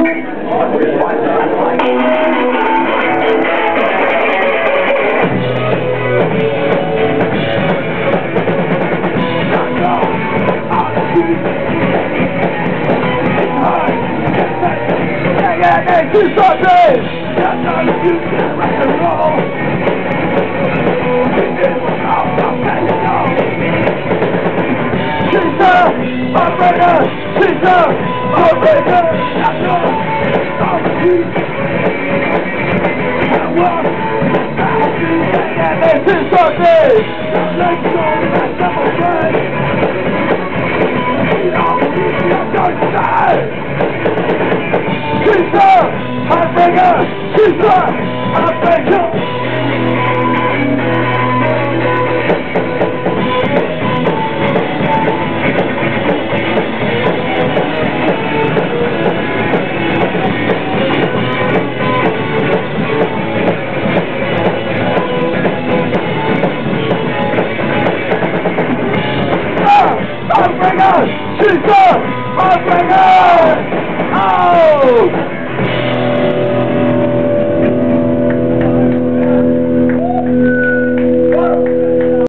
Do something! That's how you do rock and roll! This is how I'm letting go! She's a heartbreaker! She's a heartbreaker! That's all you! This is something! Let's go to that double break! We all need to go inside! She's a heartbreaker! She's a heartbreaker! Heartbreaker! She's a heartbreaker! Oh!